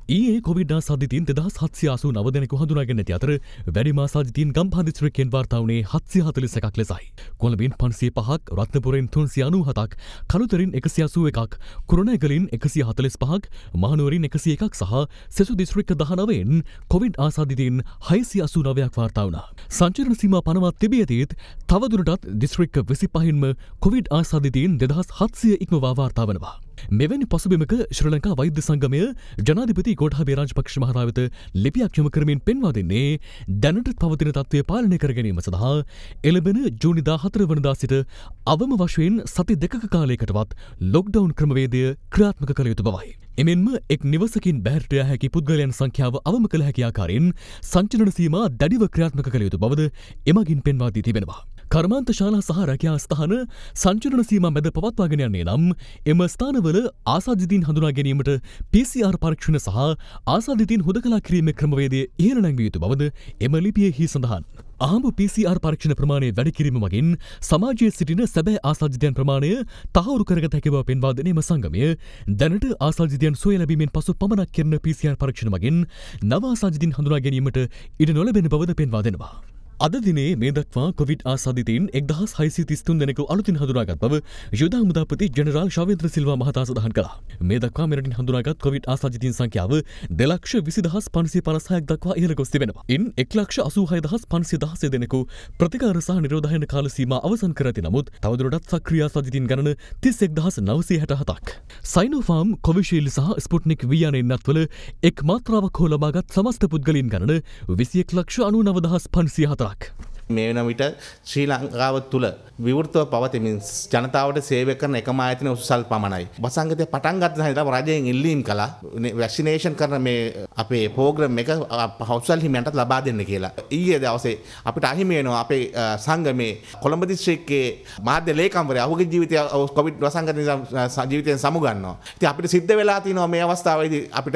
ඊයේ කොවිඩ් ආසාදිතයින් දෙදහස් හත්සිය අසූ නව දෙනෙකු හඳුනාගෙන ඇති අතර වැඩිම ආසාදිතයින් ගම්පහ දිස්ත්‍රික්කයෙන් වාර්තා වුණේ හත්සිය හතළිස් එකක් ලෙසයි. කොළඹින් පන්සිය පහක්, රත්නපුරෙන් තුන්සිය අනූහතක්, කළුතරින් එකසිය අසූ එකක්, කුරුණෑගලින් එකසිය හතළිස් පහක්, මහනුවරින් එකසිය එකක් සහ සෙසු දිස්ත්‍රික්ක දහනවයෙන් කොවිඩ් ආසාදිතයින් හයසිය අසූ නවයක් වාර්තා වුණා. සංචරණ සීමා පනවත් තිබී ඇතේත් තවදුරටත් දිස්ත්‍රික්ක විසිපහින්ම කොවිඩ් ආසාදිතයින් දෙදහස් හත්සිය ඉක්මවා වාර්තා වනවා. මෙවැනි පසුබිමක ශ්‍රී ලංකා වෛද්‍ය සංගමය ජනාධිපති ගෝඨාභය රාජපක්ෂ මහතා වෙත ලිපියක් යොමු කරමින් පෙන්වා දෙන්නේ දැනට පවතින තත්ත්වය පාලනය කර ගැනීම සඳහා එළඹෙන ජූනි දාහතර වනදා සිට අවම වශයෙන් සති දෙකක කාලයකටවත් ලොක්ඩවුන් ක්‍රමවේදය ක්‍රියාත්මක කළ යුතු බවයි. එමෙන්ම එක් නිවසකින් බැහැරට යා හැකි පුද්ගලයන් සංඛ්‍යාව අවම කළ හැකි ආකාරයෙන් සංචලන සීමා දැඩිව ක්‍රියාත්මක කළ යුතු බවද එමගින් පෙන්වා දී තිබෙනවා. කර්මාන්ත ශාලා සහ රැකියා ස්ථාන සංචලන සීමා මැද පවත්වාගෙන යන්නේ නම් එම ස්ථානවල ආසාදිතයින් හඳුනා ගැනීමට පී සී ආර් පරීක්ෂණ සහ ආසාදිතයින් හුදකලා කිරීමේ ක්‍රමවේදය ඉහළ නැංවිය යුතු බවද එම ලිපියෙහි සඳහන්. අහඹ පී සී ආර් පරීක්ෂණ ප්‍රමාණය වැඩි කිරීම මගින් සමාජයේ සිටින සැබෑ ආසාදිතයන් ප්‍රමාණය තහවුරු කරගත හැකි බව පෙන්වා දෙන එම සංගමය දැනට ආසාදිතයන් සොය ලැබීමෙන් පසු පමණක් කරන පී සී ආර් පරීක්ෂණ මගින් නව ආසාදිතයින් හඳුනා ගැනීමට ඉඩ නොලැබෙන බවද පෙන්වා දෙනවා. අද දිනේ මේ දක්වා කොවිඩ් ආසාදිතයින් එක්දහස් හයසිය තිස් තුන් දෙනෙකු අලුතින් හඳුනාගත් බව යුද හමුදාපති ජෙනරාල් ශවේන්ද්‍ර සිල්වා මහතා සඳහන් කළා. මේ දක්වා මෙරටින් හඳුනාගත් කොවිඩ් ආසාදිතයින් සංඛ්‍යාව දෙලක්ෂ විසිදහස් පන්සිය පනස් හයක් දක්වා ඉහළ ගොස් තිබෙනවා. ඉන් එක්ලක්ෂ අසූ හය දහස් පන්සිය දහසය දෙනෙකු ප්‍රතිකාර සහ නිරෝධායන කාල සීමා අවසන් කර ඇති නමුත් තවදුරටත් සක්‍රීය ආසාදිතයින් ගණන තිස් එක් දහස් නවසිය හැට හතක්. සයිනෝෆාම්, කොවිශීල්ඩ් සහ ස්පුට්නික් වී යන එන්නත්වල එක් මාත්‍රාවක් හෝ ලබාගත් සමස්ත පුද්ගලයන් ගණන විසි එක් ලක්ෂ අනූ නව දහස් පන්සිය හතරක්. මේ වෙන විට ශ්‍රී ලංකාව තුළ විවෘතව පවතිමින් ජනතාවට සේවය කරන එකම ආයතනය උසුසල් පමණයි. වසංගතය පටන් ගත්ත ඉඳලා රජයෙන් ඉල්ලීම් කළා වැක්සිනේෂන් කරන මේ අපේ ප්‍රෝග්‍රෑම් එක හවුස්වල් හිමියන්ටත් ලබා දෙන්න කියලා. ඊයේ දවසේ අපිට අහිමි වෙනවා අපේ සංගමේ කොළඹ දිස්ත්‍රික්කයේ මාධ්‍ය ලේකම්වරයා ඔහුගේ ජීවිතය කොවිඩ් වසංගත ජීවිතයෙන් සමුගන්නවා. ඉතින් අපිට සිද්ධ වෙලා තියෙනවා මේ අවස්ථාවේදී අපිට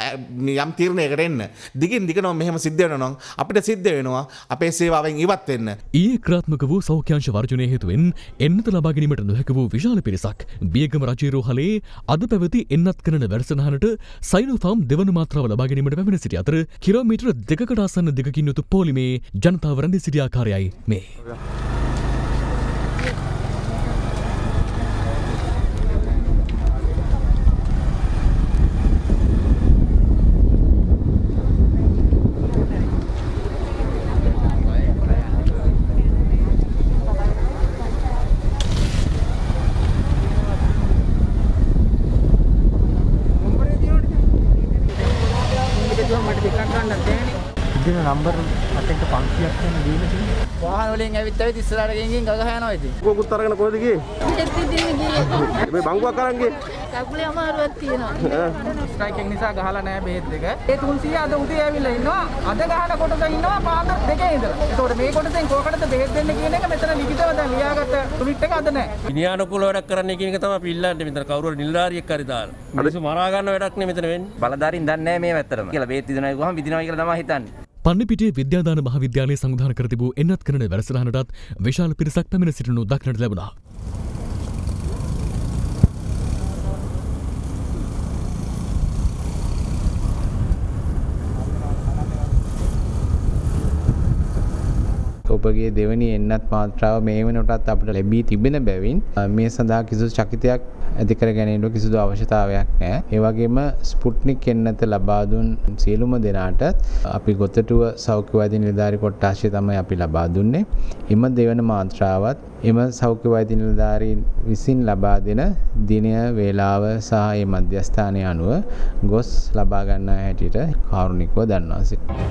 යම් තීරණයකට එන්න. දිගින් දිගටම මෙහෙම සිද්ධ වෙනවා නම් අපිට සිද්ධ වෙනවා අපේ සේවාවෙන් ඉවත් වෙන්න. ඊයේ ක්‍රියාත්මක වූ සෞඛ්‍යාංශ වර්ජනය හේතුවෙන් එන්නත ලබා ගැනීමට නොහැකි වූ විශාල පිරිසක් බියගම රජයේ රෝහලේ අද පැවති එන්නත් කරන වැඩසටහනට සයිනෝෆාම් දෙවන මාත්‍රාව ලබා ගැනීමට පැමිණ සිටි අතර කිලෝමීටර් දෙකකට ආසන්න දිගකින් යුතු පොලිමේ ජනතාව රැඳී සිටි ආකාරයයි මේ. නම්බර් අතෙන්ට පන්සියක් යන දීලා තියෙනවා. වාහන වලින් ඇවිත් ඇවිත් ඉස්සරහට ගෙන්ගෙන් ගගහ යනවා ඉතින්. කොකුත් අරගෙන කොහෙද ගියේ? පිටත් දින්න ගියේ. මේ බංගුවක් අරන් ගියේ. කකුලේ අමාරුවක් තියෙනවා. ස්ට්‍රයික් එක නිසා ගහලා නැහැ බෙහෙත් දෙක. ඒ තුන්සිය අද උදේ ඇවිල්ලා ඉන්නවා. අද ගහන කොටස ඉන්නවා පාන්දර දෙකේ ඉඳලා. ඒතකොට මේ කොටසෙන් කොකටද බෙහෙත් දෙන්න කියන එක මෙතන ලිඛිතව දැන් ලියාගත්ත ට්වීට් එක අද නැහැ. විනයානුකූල වැඩක් කරන්න කියන එක තමයි අපි ඉල්ලන්නේ. මෙතන කවුරු හරි නිලධාරියෙක් හරි දාලා. මිනිස්සු මරා ගන්න වැඩක් නේ මෙතන වෙන්නේ. බලධාරීන් දන්නේ නැහැ මේ වැත්තටම. කියලා බෙහෙත් දිනනවා කිව්වහම විදිනවා කියලා තමයි හිතන්නේ. පන්නිපිටිය විද්‍යාදාන මහාවිද්‍යාලයේ සංවිධානය කර තිබූ එන්නත් කරන වැඩසටහනටත් විශාල පිරිසක් පැමිණ සිටිනු දක්නට ලැබුණා. ඔබගේ දෙවැනි එන්නත් මාත්‍රාව මේ වෙනකොටත් අපිට ලැබී තිබෙන බැවින් මේ සඳහා කිසිදු චකිතයක් ඇති කර ගැනීමට කිසිදු අවශ්‍යතාවයක් නැහැ. ඒ වගේම ස්පුට්නික් එන්නත ලබා දුන් සියලුම දෙනාට අපි ගොතටුව සෞඛ්‍ය වෛද්‍ය නිලධාරි කොට්ටාශය තමයි අපි ලබා දුන්නේ. එම දෙවන මාත්‍රාවත් එම සෞඛ්‍ය වෛද්‍ය නිලධාරීන් විසින් ලබා දෙන දිනය වේලාව සහ ඒ මධ්‍යස්ථානය අනුව ගොස් ලබා ගන්නා හැටියට කාරුණිකව දන්වා සිටිනවා.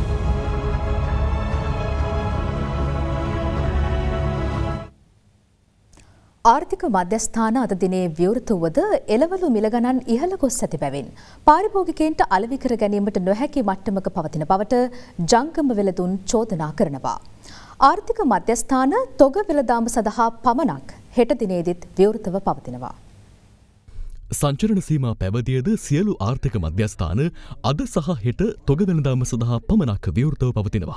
ආර්ථික මධ්‍යස්ථාන අද දිනේ විවෘත වුවද එළවලු මිල ගණන් ඉහළ ගොස් ඇති බැවින් පාරිභෝගිකයන්ට අලෙවි කර ගැනීමට නොහැකි මට්ටමක පවතින බවට ජංගම වෙළඳුන් චෝදනා කරනවා. ආර්ථික මධ්‍යස්ථාන තොග වෙළඳාම සඳහා පමණක් හෙට දිනේදීත් විවෘතව පවතිනවා. සංචරණ සීමා පැවතියද සියලු ආර්ථික මධ්‍යස්ථාන අද සහ හෙට තොග වෙළඳාම සඳහා පමණක් විවෘතව පවතිනවා.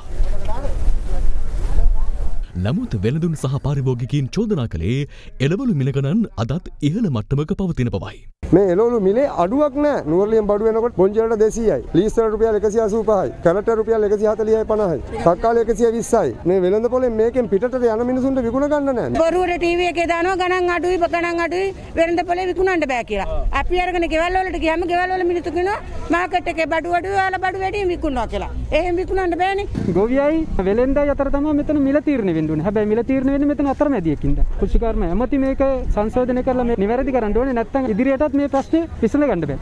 නමුත් වෙළඳුන් සහ පාරිභෝගිකයින් චෝදනා කළේ එළවලු මිල ගණන් අදත් ඉහළ මට්ටමක පවතින බවයි. මේ එළවලු මිලේ අඩුවක් නැහැ. නුවරලියෙන් බඩු වෙනකොට පොන්චි වලට දෙසීයයි. ලීස් වලට රුපියල් එකසිය අසූපහයි. කැරට් රුපියල් එකසිය හතලිහයි පනහයි. තක්කාලි එකසිය විස්සයි. මේ වෙළඳ පොලෙන් මේකෙන් පිටතට යන මිනිසුන්ට විකුණ ගන්න නැහැ. බොරුවට ටීවී එකේ දානවා ගණන් අඩුයි ගණන් අඩුයි වෙළඳ පොලේ විකුණන්න බෑ කියලා. අපි අරගෙන ගෙවල් වලට ගියාම ගෙවල් වල මිනිස්සු කියනවා මාකට් එකේ බඩු අඩුයි ඔයාලා බඩු වැඩියෙන් විකුණනවා කියලා. එහෙම විකුණන්න බෑනේ. ගොවියයි වෙළෙන්දයි අතර තමයි මෙතන මිල තීරණය වෙන්න ඕනේ. හැබැයි මිල තීරණය වෙන්නේ මෙතන අතරමැදියකින්ද. කෘෂිකර්ම ඇමති මේක සංශෝධනය කරලා මේ නිවැරදි කරන්න ඕනේ. නැත්නම් ඉදිරියටත් මේ ප්‍රශ්නේ විසඳ ගන්න බෑ.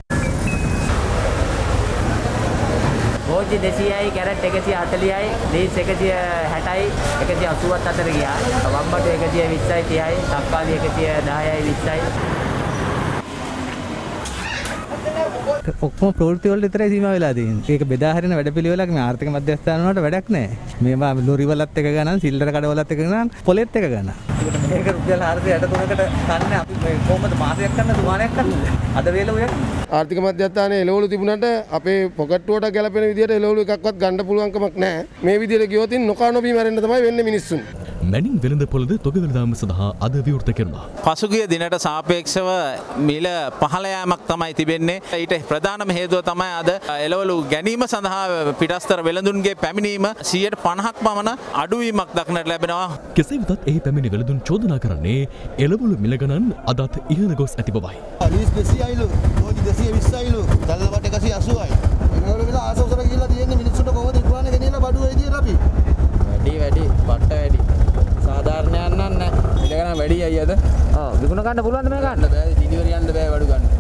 පෝච්චි දෙසීයයි කැරට් එකසිය හතලිහයි ලීස් එකසිය හැටයි එකසිය අසූවත් අතර ගියා. වම්බටු එකසිය විස්සයි තිහයි තක්කාලි එකසිය දහයයි විස්සයි. ඔක්කොම ප්‍රවෘත්ති වලට විතරයි සීමා වෙලා තියෙන්නේ. ඒක බෙදා හරින වැඩපිළිවෙලක් මේ ආර්ථික මධ්‍යස්ථාන වලට වැඩක් නැහැ. මේවා ලොරි වලත් එක ගණන්, සිල්ලර කඩ වලත් එක ගණන්, පොලෙත් එක ගණන්. මේක රුපියල් හාරසිය අටතුනකට ගන්න අපි මේ කොහොමද මාසයක් ගන්න දුමානයක් ගන්නද? අද වේල ඔය ආර්ථික මධ්‍යස්ථානයේ එළවලු තිබුණාට අපේ පොකට්ටුවට ගැලපෙන විදිහට එළවලු එකක්වත් ගන්න පුළුවන් කමක් නැහැ. මේ විදිහට ගියොත් නොකා නොබී මැරෙන්න තමයි වෙන්නේ මිනිස්සුන්. මැනින් වෙළඳ පොළද තොග වෙළඳාම සඳහා අද විවෘත කරනවා. පසුගිය දිනට සාපේක්ෂව මිල පහළ යාමක් තමයි තිබෙන්නේ. ඊට ප්‍රධානම හේතුව තමයි අද එළවලු ගැනීම සඳහා පිටස්තර වෙළඳුන්ගේ පැමිණීම සියයට පනහක් පමණ අඩුවීමක් දක්නට ලැබෙනවා. කෙසේ වෙතත් එහි පැමිණි වෙළඳුන් චෝදනා කරන්නේ එළවලු මිල ගණන් අදත් ඉහළ ගොස් ඇති බවයි. ලීස් දෙසීයයිලු, පොඩි දෙසීය විස්සයිලු, තල්ලවට එකසිය අසූවයි. එළවලු මිල ආසෝසර ගිහිල්ලා තියෙන්නේ මිනිස්සුන්ට කොහොමද ඉක්වන්නේ ගෙනියලා බඩුව විදියට අපි. වැඩි වැඩි පට්ට වැඩි. සාධාරණයක් නෑ නෑ. මිල ගණන් වැඩි අයියද? ආ විකුණ ගන්න පුළුවන්ද මේ ගන්න? බෑ ඩිලිවරි යන්න බෑ බඩු ගන්න.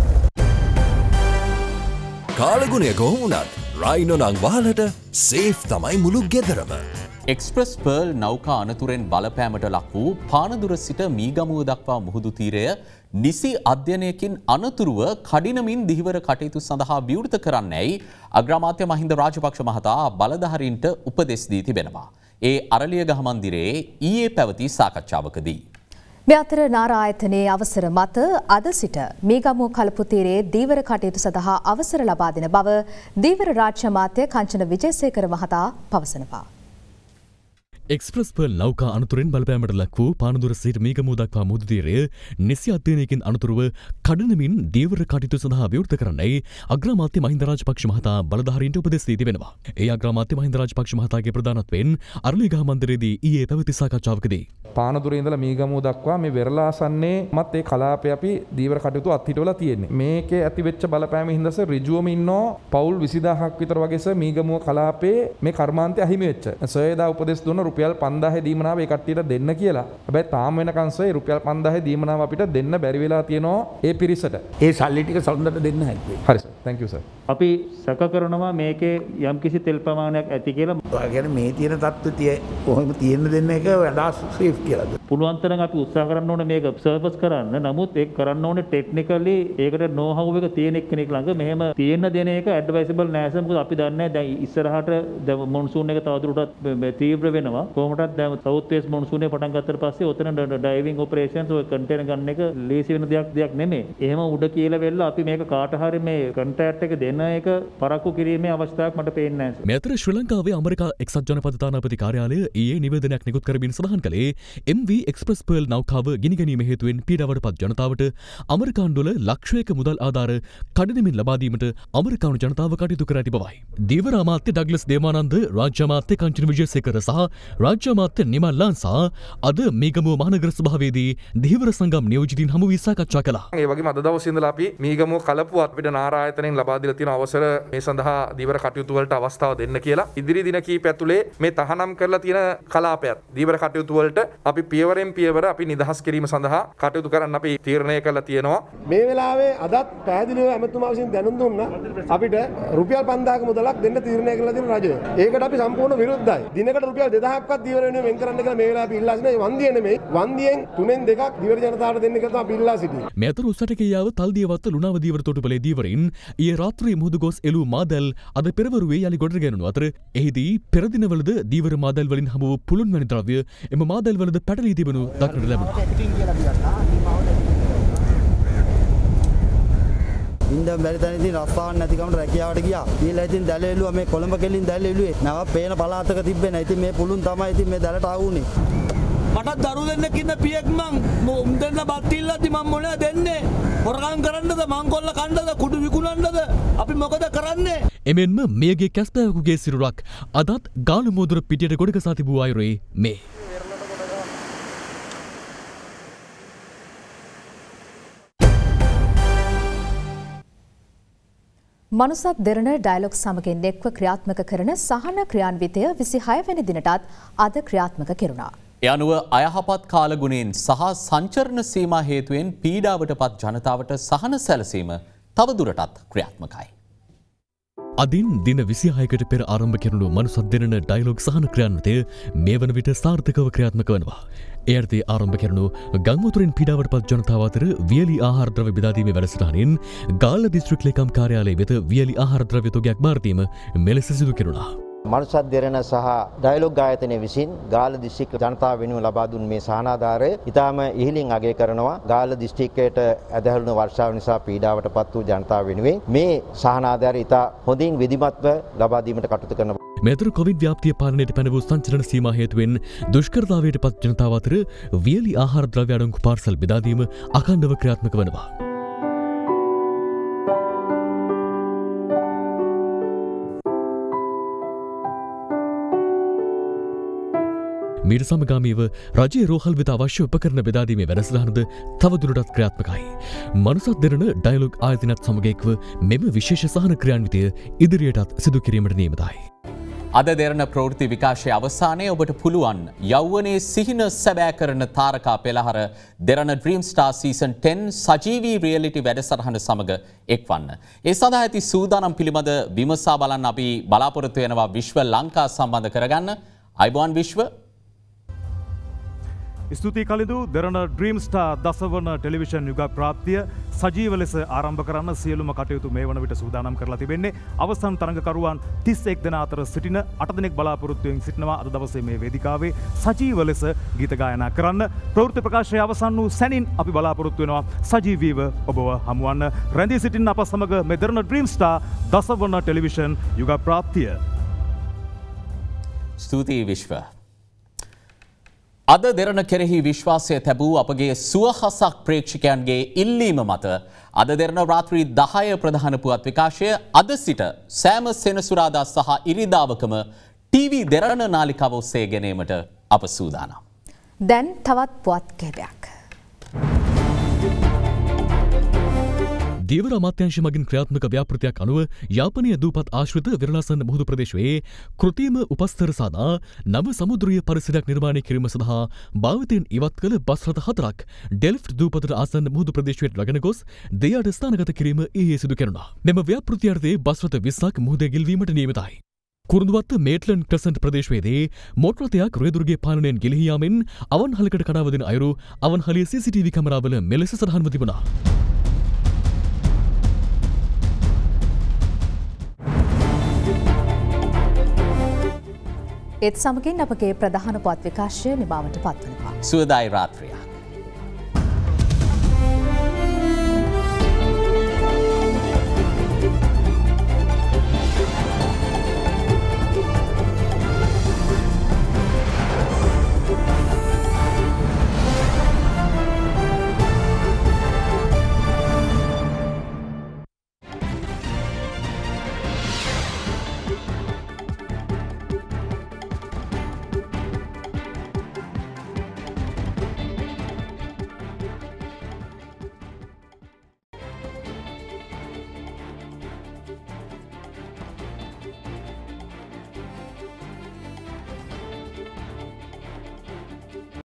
කාලගුණය කොහොම වුණත් රයිනෝ නම් වහලට සේෆ් තමයි මුළු ගෙදරම. එක්ස්ප්‍රස් පර්ල් නෞකා අනතුරෙන් බලපෑමට ලක් වූ පානදුර සිට මීගමුව දක්වා මුහුදු තීරය නිසි අධ්‍යයනයකින් අනතුරුව කඩිනමින් දිහිවර කටයුතු සඳහා විවෘත කරන්නැයි අග්‍රාමාත්‍ය මහින්ද රාජපක්ෂ මහතා බලධාරීන්ට උපදෙස් දී තිබෙනවා. ඒ අරලියගහ මන්දිරයේ ඊයේ පැවති සාකච්ඡාවකදී මේ අතර නාර ආයතනයේ අවසර මත අද සිට මීගමුව කලපු තීරයේ දීවර කටයුතු සඳහා අවසර ලබා දෙන බව දීවර රාජ්‍ය අමාත්‍ය කංචන විජේසේකර මහතා පවසනවා. එක්ස්ප්‍රස් පර්ල් නෞකා අනතුරෙන් බලපෑමට ලක් වූ පානදුර සිට මීගමුව දක්වා මුහුදු තීරය නිසි අධ්‍යයනයකින් අනතුරුව කඩනමින් දීවර කටයුතු සඳහා විවෘත කරන්නයි අග්‍රාමාත්‍ය මහින්ද රාජපක්ෂ මහතා බලධාරීන්ට උපදෙස් දී තිබෙනවා. ඒ අග්‍රාමාත්‍ය මහින්ද රාජපක්ෂ මහතාගේ ප්‍රධානත්වයෙන් අරලියගහ මන්දිරයේදී ඊයේ පැවති සාකච්ඡාවකදී පානදුරේ ඉඳලා මීගමුව දක්වා මේ වෙරළාසන්නේ මත් ඒ කලාපේ අපි දීවර කටයුතු අත්හිටවලා තියෙන්නේ. මේකේ ඇති වෙච්ච බලපෑම හින්දා සර් ඍජුවම ඉන්නෝ පවුල් විසිදාහක් විතර වගේ සර් මීගමුව කලාපේ මේ කර්මාන්තය අහිමි වෙච්ච. සර් එදා උපදෙස් දුන්න රුපියල් පන්දාහේ දීමනාව ඒ කට්ටියට දෙන්න කියලා. හැබැයි තාම වෙනකන් සර් රුපියල් පන්දාහේ දීමනාව අපිට දෙන්න බැරි වෙලා තියෙනවා ඒ පිරිසට. ඒ සල්ලි ටික සඳට දෙන්න හැකියි. හරි සර්. thank you sir. අපි සැක කරනවා මේකේ යම්කිසි තෙල් ප්‍රමාණයක් ඇති කියලා. ඔය කියන්නේ මේ තියෙන තත්ත්වය කොහොම තියෙන්න දෙන්න එක වඩා සේෆ් කියලාද? පුළුවන් තරම් අපි උත්සාහ කරන්න ඕනේ මේක සර්වස් කරන්න. නමුත් ඒක කරන්න ඕනේ ටෙක්නිකලි ඒකට නෝ හව් එක තියෙන එක්කෙනෙක් ළඟ. මෙහෙම තියෙන්න දෙන එක ඇඩ්වයිසබල් නැහැ සර්. මොකද අපි දන්නේ දැන් ඉස්සරහට දැන් මොන්සූන් එක තවදුරටත් තීව්‍ර වෙනවා. කොහොමදත් දැන් සවුත් වෙස්ට් මොන්සූන් එක පටන් ගත්තට පස්සේ ඔතන ඩයිවිං ඔපරේෂන්ස් ඔය කන්ටේනර් ගන්න එක ලේසි වෙන දෙයක් දෙයක් නෙමෙයි. එහෙම උඩ කියලා වෙලා අපි මේක කාට හරි මේ කොන්ට්‍රැක්ට් එක දෙන එක පරක්කු කිරීමේ අවස්ථාවක් මට පේන්නේ නැහැ සර්. මේ අතර ශ්‍රී ලංකාවේ ඇමරිකා එක්සත් ජනපද තානාපති කාර්යාලය ඊයේ නිවේදනයක් නිකුත් කරමින් සඳහන් කළේ එම් වී එක්ස්ප්‍රස් පර්ල් නෞකාව ගිනිගැනීම හේතුවෙන් පීඩාවට පත් ජනතාවට අමරිකානු ඩොලර් ලක්ෂයක මුදල් ආධාර කඩිනමින් ලබා දීමට අමරිකානු ජනතාව කටයුතු කර ඇති බවයි. දීවර අමාත්‍ය ඩග්ලස් දේවානන්ද, රාජ්‍ය අමාත්‍ය කංචන විජේසේකර සහ රාජ්‍ය අමාත්‍ය නිමල් ලාන්සා අද මීගමුව මහනගර සභාවේදී දීවර සංගම් නියෝජිතින් හමු වී සාකච්ඡා කළා. ඒ වගේම අද දවසේ ඉඳලා අපි මීගමුව කලපුව අපිට නාර ආයතනයෙන් ලබා දීලා තියෙන අවසර මේ සඳහා දීවර කටයුතු වලට අවස්ථාව දෙන්න කියලා. ඉදිරි දින කීප ඇතුලේ මේ තහනම් කරලා තියෙන කලාපයත් දීවර කටයුතු වලට අපි පියවරෙන් පියවර අපි නිදහස් කිරීම සඳහා කටයුතු කරන්න අපි තීරණය කළා තියෙනවා. මේ වෙලාවේ අදත් පැහැදිලිව ඇමතුමා විසින් දැනුම් දුන්නා අපිට රුපියල් පන්දාහක මුදලක් දෙන්න තීරණය කළා තියෙන රජය. ඒකට අපි සම්පූර්ණ විරුද්ධයි. දිනකට රුපියල් දෙදාහක්වත් දීවර වෙනුවෙන් වෙන් කරන්න කියලා මේ වෙලාවේ අපි ඉල්ලා සිටිනවා. වන්දිය නෙමෙයි. වන්දියෙන් තුනෙන් දෙකක් දීවර ජනතාවට දෙන්න කියලා අපි ඉල්ලා සිටිනවා. මේ අතර උසටකියාව තල්දියවත්ත ලුණාව දීවර තොටුපළේ දීවරින් ඊයේ රාත්‍රියේ මුහුදු ගොස් එළූ මාදල් අද පෙරවරුවේ යලි ගොඩ ගැනුණු අතර එහිදී පෙර දිනවලද දීවර මාදල් වලින් හමු වූ පුළුන් වැනි ද්‍රව්‍ය එම මාදල් වලද පැටලී තිබෙනු දක්නට ලැබුණා. ඉන්දම් බැරි තැන ඉතින් රස්සාවක් නැතිකමට රැකියාවට ගියා. ඊළඟ ඉතින් දැල එළුවා මේ කොළඹ කෙලින් දැල එළුවේ. නැව පේන පළාතක තිබ්බේ නැහැ. ඉතින් මේ පුළුන් තමයි ඉතින් මේ දැලට ආවුනේ. මට දරු දෙන්නෙක් ඉන්න පියෙක් මං දෙන්න බත් ඉල්ලද්දි මම මොනවද දෙන්නේ? හොරගම් කරන්නද මංකොල්ල කන්නද කුඩු විකුණන්නද? අපි මොකද කරන්නේ? එමෙන්ම මෙයගේ කැස්පෑවකුගේ සිරුරක් අදත් ගාලු මෝදුර පිටියට ගොඩගසා තිබූ අයුරේ මේ. මනුසත් දෙරණ ඩයලොග් සමගින් එක්ව ක්‍රියාත්මක කරන සහන ක්‍රියාන්විතය විසිහය වැනි දිනටත් අද ක්‍රියාත්මක කෙරුණා. ඒ අනුව අයහපත් කාලගුණයෙන් සහ සංචරණ සීමා හේතුවෙන් පීඩාවට පත් ජනතාවට සහන සැලසීම තවදුරටත් ක්‍රියාත්මකයි. අදින් දින විසිහයකට පෙර ආරම්භ කෙරුණු මනුසත් දෙරණ ඩයලොග් සහන ක්‍රියාන්විතය මේ වන විට සාර්ථකව ක්‍රියාත්මක වනවා. ඒ අර්ථයේ ආරම්භ කෙරුණු ගංවතුරින් පීඩාවට පත් ජනතාව අතර වියලි ආහාර ද්‍රව්‍ය බෙදා දීමේ වැඩසටහනින් ගාල්ල දිස්ත්‍රික් ලේකම් කාර්යාලය වෙත වියලි ආහාර ද්‍රව්‍ය තොගයක් බාර දීම මෙලෙස සිදු කෙරුණා. මනුසත් දෙරණ සහ ඩයලොග් ආයතනය විසින් ගාල්ල දිස්ත්‍රික් ජනතාව වෙනුවෙන් ලබා දුන් මේ සහනාධාරය ඉතාම ඉහළින් අගය කරනවා. ගාල්ල දිස්ත්‍රික්කයට ඇදහළුණු වර්ෂාව නිසා පීඩාවට පත් වූ ජනතාව වෙනුවෙන් මේ සහනාධාරය ඉතා හොඳින් විධිමත්ව ලබා දීමට කටයුතු කරනවා. මෙතර කොවිඩ් ව්‍යාප්තිය පාලනයට පැන වූ සංචලන සීමා හේතුවෙන් දුෂ්කරතාවයට පත් ජනතාව අතර වියලි ආහාර ද්‍රව්‍ය අඩංගු පාර්සල් බෙදා දීම අඛණ්ඩව ක්‍රියාත්මක වනවා. මීට සමගාමීව රජයේ රෝහල් වෙත අවශ්‍ය උපකරණ බෙදා දීමේ වැඩසටහනද තවදුරටත් ක්‍රියාත්මකයි. මනුසත් දෙරණ ඩයලොග් ආයතනයත් සමග එක්ව මෙම විශේෂ සහන ක්‍රියාන්විතය ඉදිරියටත් සිදු කිරීමට නියමිතයි. අද දෙරණ ප්‍රවෘත්ති විකාශයේ අවසානයේ ඔබට පුළුවන් යෞවනයේ සිහින සැබෑ කරන තාරකා පෙළහර Derana dream star season ten සජීවී රියැලිටි වැඩසටහන සමග එක්වන්න. ඒ සඳහා ඇති සූදානම් පිළිබඳ විමසා බලන්න අපි බලාපොරොත්තු වෙනවා විශ්ව ලංකා සම්බන්ධ කරගන්න. අයිබෝන් විශ්ව ස්තුතියි කලිදු. දෙරණ ඩ්‍රීම් ස්ටාර් දසවන ටෙලිවිෂන් යුග ප්‍රාප්තිය සජීව ලෙස ආරම්භ කරන්න සියලුම කටයුතු මේ වන විට සූදානම් කරලා තිබෙන්නේ. අවසන් තරඟකරුවන් තිස් එක් දෙනා අතර සිටින අට දෙනෙක් බලාපොරොත්තුවෙන් සිටිනවා අද දවසේ මේ වේදිකාවේ සජීව ලෙස ගීත ගායනා කරන්න. ප්‍රවෘත්ති ප්‍රකාශය අවසන් වූ සැනින් අපි බලාපොරොත්තු වෙනවා සජීවීව ඔබව හමුවන්න. රැඳී සිටින්න අප සමග මේ දෙරණ ඩ්‍රීම් ස්ටාර් දසවන ටෙලිවිෂන් යුග ප්‍රාප්තිය. ස්තුතියි විශ්ව. අද දෙරණ කෙරෙහි විශ්වාසය තැබූ අපගේ සුවහසක් ප්‍රේක්ෂකයන්ගේ ඉල්ලීම මත අද දෙරණ රාත්‍රී දහය ප්‍රධාන පුවත් විකාශය අද සිට සෑම සෙනසුරාදා සහ ඉරිදාවකම ටීවී දෙරණ නාලිකාව ඔස්සේ ගෙනීමට අප සූදානම්. දැන් තවත් පුවත් කිහිපයක්. දීවර අමාත්‍යංශ මගින් ක්‍රියාත්මක ව්‍යාපෘතියක් අනුව යාපනය දූපත් ආශ්‍රිත විරලාසන්න මුහුදු ප්‍රදේශයේ කෘතිම උපස්තර සාදා නව සමුද්‍රීය පරිසරයක් නිර්මාණය කිරීම සඳහා භාවිතයෙන් ඉවත් කළ බස් රථ හතරක් ඩෙල්ෆ්ට් දූපතට ආසන්න මුහුදු ප්‍රදේශයට රැගෙන ගොස් දෙයට ස්ථානගත කිරීම ඊයේ සිදු කෙරුණා. මෙම ව්‍යාපෘතිය අර්ථයේ බස් රථ විස්සක් මුහුදේ ගිල්වීමට නියමිතයි. කුරුඳුවත්ත මේට්ලන් ක්‍රසන්ට් ප්‍රදේශයේදී මෝටර රථයක් රියදුරුගේ පාලනයෙන් ගිලිහී යාමෙන් අවන්හලකට කඩාවදින අයුරු අවන්හලේ සී සී ටී වී කැමරාවල මෙලෙස සටහන්ව තිබුණා. ඒත් සමගින් අපගේ ප්‍රධාන පුවත් විකාශය නිමාවට පත්වනවා. සුවදායි රාත්‍රියක්.